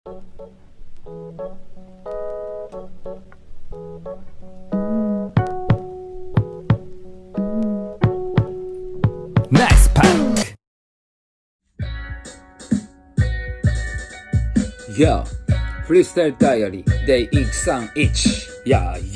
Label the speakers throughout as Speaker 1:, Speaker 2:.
Speaker 1: ナイスパンク Yo フリースタイルダイアリー Day 131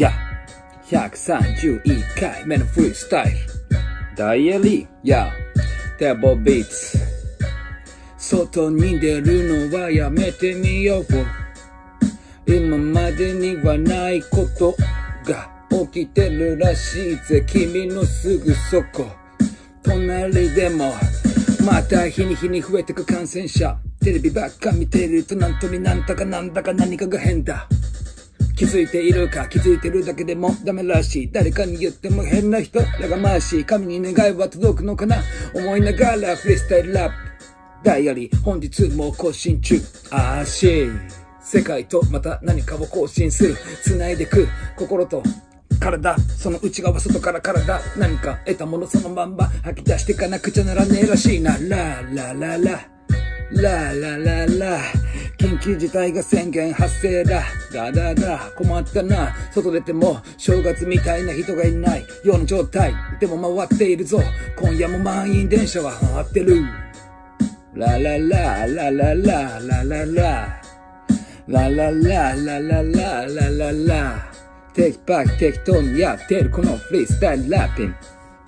Speaker 1: 131回目のフリースタイルダイアリー テーボビーツ外に出るのはやめてみよう今までにはないことが起きてるらしいぜ君のすぐそこ隣でもまた日に日に増えてく感染者テレビばっか見てるとなんとになんだかなんだか何かが変だ気づいているか気づいてるだけでもダメらしい誰かに言っても変な人らがましい神に願いは届くのかな思いながらフリースタイルラップダイアリー本日も更新中世界とまた何かを更新する繋いでく心と体その内側外から体何か得たものそのまんま吐き出してかなくちゃならねえらしいなララララララララ緊急事態が宣言発生だ困ったな外出ても正月みたいな人がいないような状態でも回っているぞ今夜も満員電車は回ってるラララララララララララララララララテキパキ適当にやってるこのフリースタイルラッピング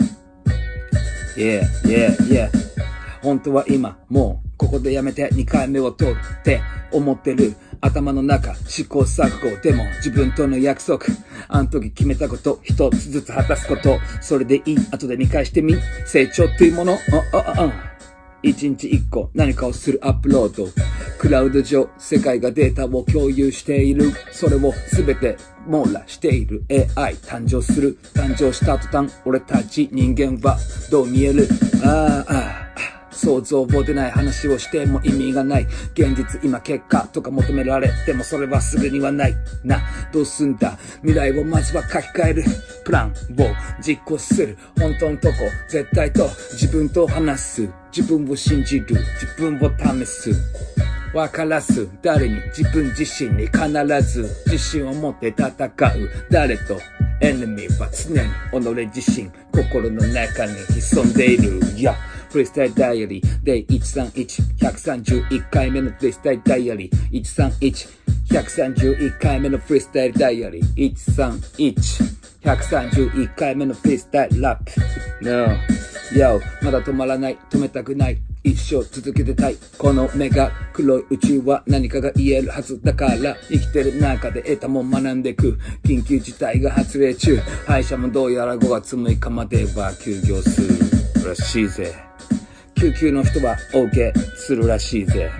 Speaker 1: Yeah 本当は今もうここでやめて2回目を取って思ってる頭の中試行錯誤でも自分との約束あの時決めたこと一つずつ果たすことそれでいい後で見返してみ成長っていうもの一日一個何かをするアップロードクラウド上世界がデータを共有しているそれを全て網羅している AI 誕生した途端俺たち人間はどう見える想像でない話をしても意味がない現実今結果とか求められてもそれはすぐにはないなどうすんだ未来をまずは書き換えるプランを実行する本当のとこ絶対と自分と話す自分を信じる自分を試す分からず誰に自分自身に必ず自信を持って戦う誰とエネミーは常に己自身心の中に潜んでいるフリースタイルダイアリー Day 131 131回目のフリースタイルダイアリー131 131回目のフリースタイルダイアリー131 131回目のフリースタイルラップ No まだ止まらない止めたくない一生続けてたいこの目が黒い宇宙は何かが言えるはずだから生きてる中で得たもん学んでく緊急事態が発令中歯医者もどうやら5月6日までは休業するらしいぜ救急の人は OK するらしいぜ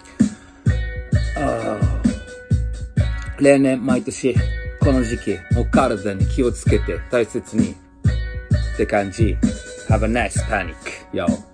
Speaker 1: 例年毎年この時期お体に気をつけて大切にって感じ Have a nice panic, yo